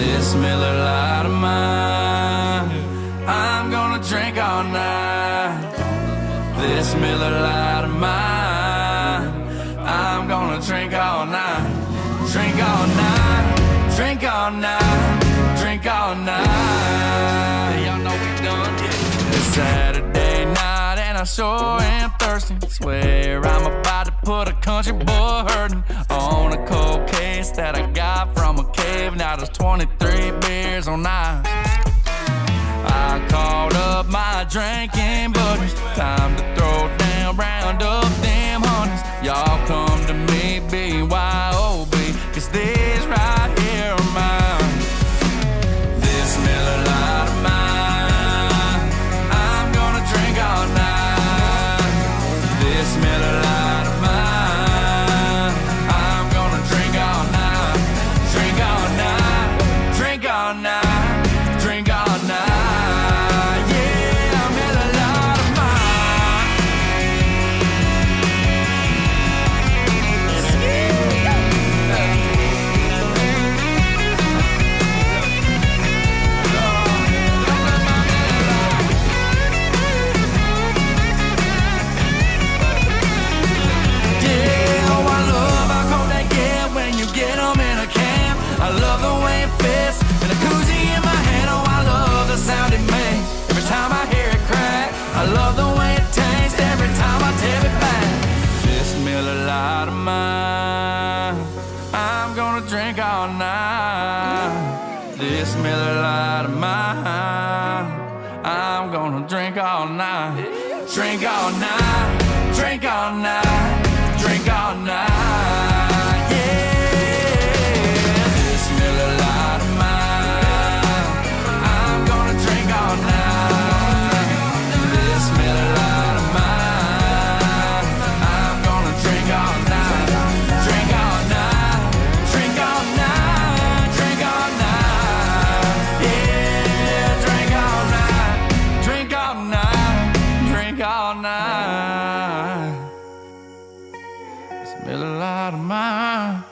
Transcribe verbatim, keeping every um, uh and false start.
This Miller Lite of mine, I'm gonna drink all night. This Miller Lite of mine, I'm gonna drink all night. Drink all night, drink all night, drink all night. Y'all know we done, yeah. It's Saturday night and I sure am thirsty. Swear I'm about to put a country boy hurting on a cold case that I got from a cave. Now there's twenty-three beers on ice. I called up my drinking buddies, time to throw down, round up them honeys. Y'all come to me, B Y O B, cause these right here are mine. This Miller Lite of mine, I'm gonna drink all night. This Miller Lite of mine, I'm gonna drink all night. Drink all night, drink all night, drink all night. I love the way it fits, and a koozie in my hand. Oh, I love the sound it makes every time I hear it crack. I love the way it tastes every time I tip it back. This Miller Lite of mine, I'm gonna drink all night. This Miller Lite of mine, I'm gonna drink all night. Drink all night, drink all night, drink all night. All night, it's Miller Lite of mine.